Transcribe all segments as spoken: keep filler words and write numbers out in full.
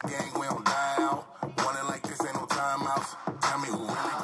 gang, we don't die out. Wanting like this ain't no timeouts. Tell me who really.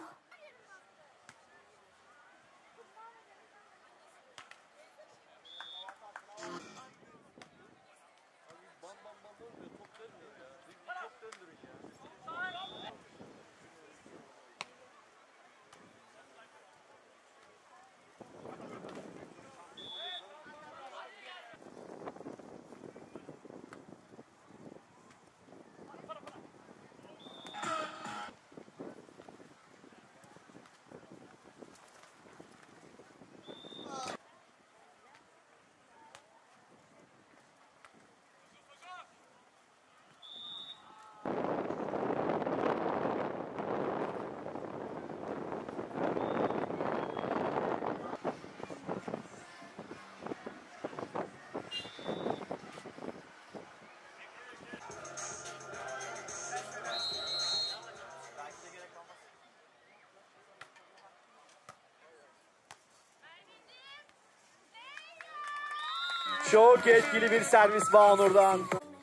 Çok etkili bir servis Bağnur'dan.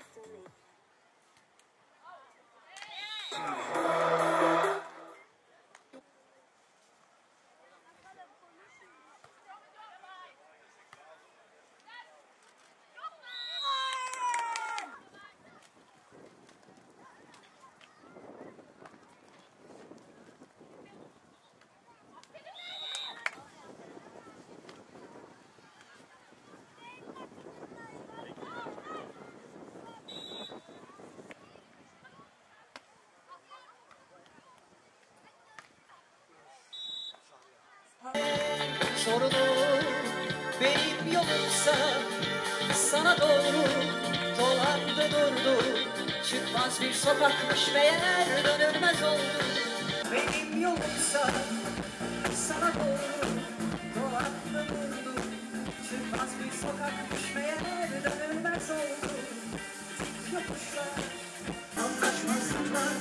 Sorunu benim yolumsa sana doğru dolandı durdu. Çıkmaz bir sokakmış meğer dönülmez oldu. Benim yolumsa sana doğru dolandı durdu. Çıkmaz bir sokakmış meğer dönülmez oldu. Dik yokuşlar, anlaşmazlıklar.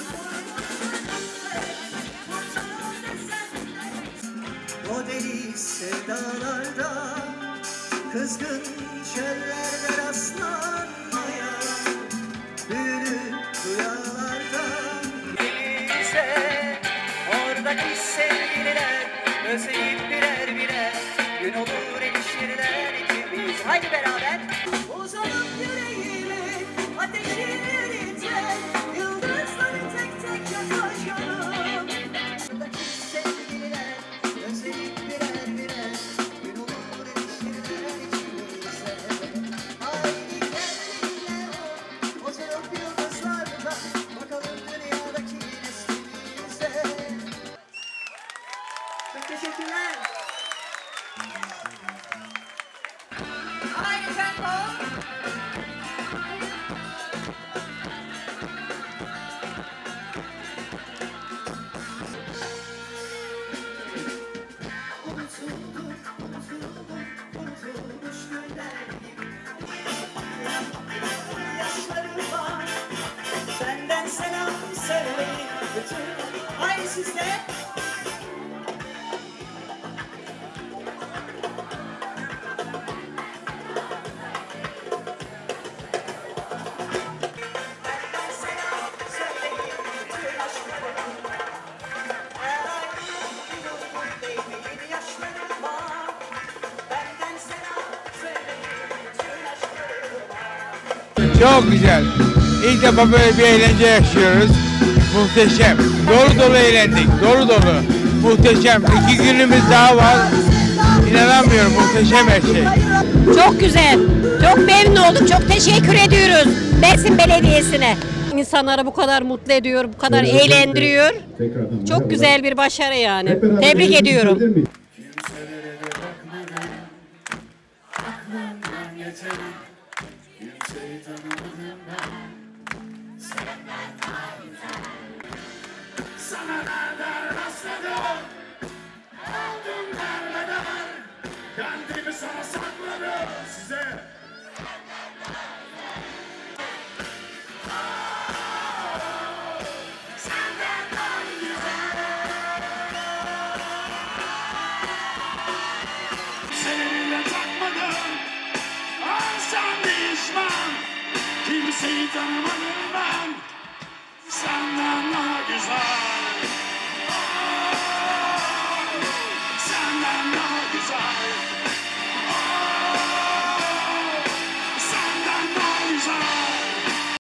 O deli sevdalarda, kızgın çöllerde rastlanmaya, büyülü rüyalarda. Denize, oradaki sevgililer, özleyip birer birer, gün olur erişirler ikimiz. Haydi beraber. Uzanıp yüreğimi ateşlerince, yıldızları tek tek yaklaşalım. Oradaki sevgililer, özleyip birer birer, gün olur erişirler ikimize. Haydi gel benimle o, uzanıp yıldızlarda, bakalım dünyadaki neslimize. Çok teşekkürler. Haydi tempo. Senden selam söyleyin bütün. Haydi siz de. Benden selam söyleyin bütün aşklarıma. Eğer ayrılık baby yeni yaşlarım var. Benden selam söyleyin bütün aşklarıma. Çok güzel. İlk defa böyle bir eğlence yaşıyoruz. Muhteşem. Dolu dolu eğlendik. Dolu dolu. Muhteşem. İki günümüz daha var. İnanamıyorum. Muhteşem her şey. Çok güzel. Çok memnun olduk. Çok teşekkür ediyoruz Mersin Belediyesi'ne. İnsanları bu kadar mutlu ediyor, bu kadar eğlendiriyor. Çok güzel bir başarı yani. Tebrik ediyorum. Sana nereden rastladım? Aldım nereden? Kendimi sana sakladım size. Senden daha güzel. Seninle takmadım. Alsam pişman. Kimseyi tanımadım ben, senden daha güzel.